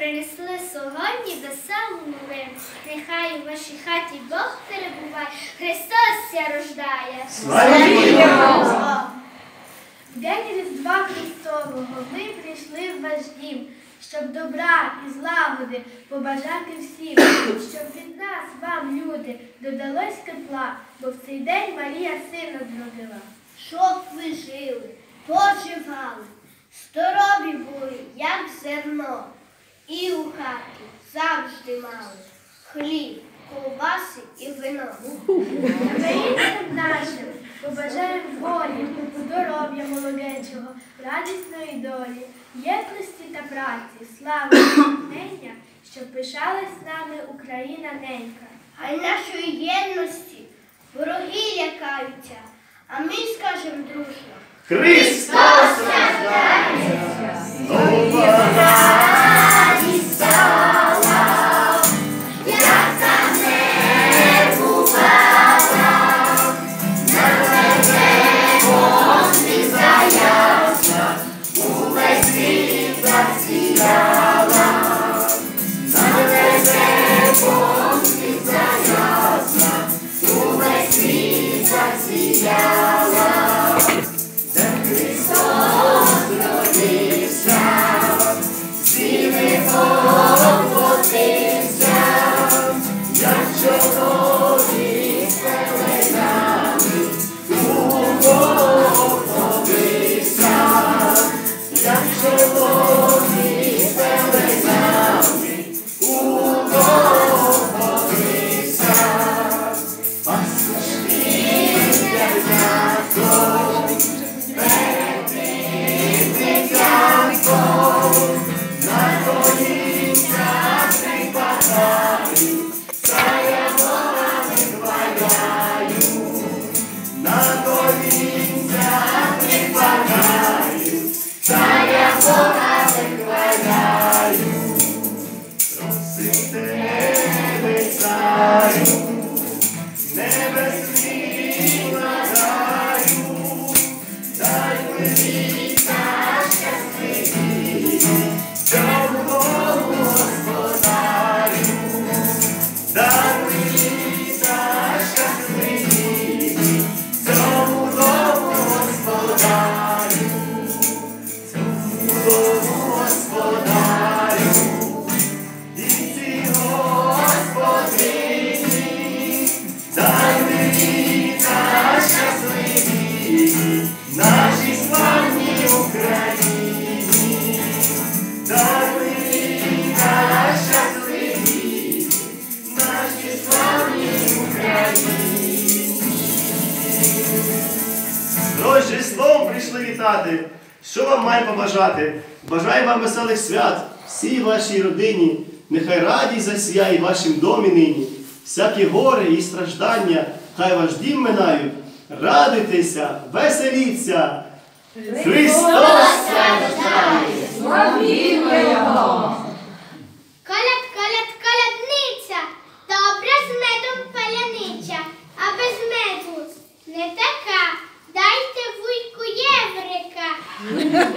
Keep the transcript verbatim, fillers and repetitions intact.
принесли сьогодні веселу новину. Нехай у вашій хаті Бог перебуває, Христос ся рождає. Славімо! В день Різдва Христового ми прийшли в ваш дім, щоб добра і злагоди побажати всім, щоб від нас, вам, люди, додалось тепла, бо в цей день Марія сина зродила. Щоб ви жили, поживали, здорові були, як зерно, і у хаті завжди мали хліб, ковбаси і вино. Українцям нашим побажаємо волі, здоров'я молодечого, радісної долі, єдності та праці, слави і натхнення, щоб пишалась нами Україна ненька. Хай нашої єдності вороги лякаються, а ми скажемо дружно: Христос рождається! Нова радість стала, яка не бувала, на небо звізда ясна, увесь світ засіяла, на небо звізда ясна, увесь світ засіяла. Рождеством прийшли вітати. Що вам маємо побажати? Бажаю вам веселих свят, всій вашій родині. Нехай радість засіяє в вашім домі нині. Всякі гори і страждання, хай ваш дім минають. Радуйтеся, веселіться. Христос рождає! Славімо Його! Коляд, коляд, колядниця, добра з медом паляниця, а без меду не така. Дайте вуйку єврика.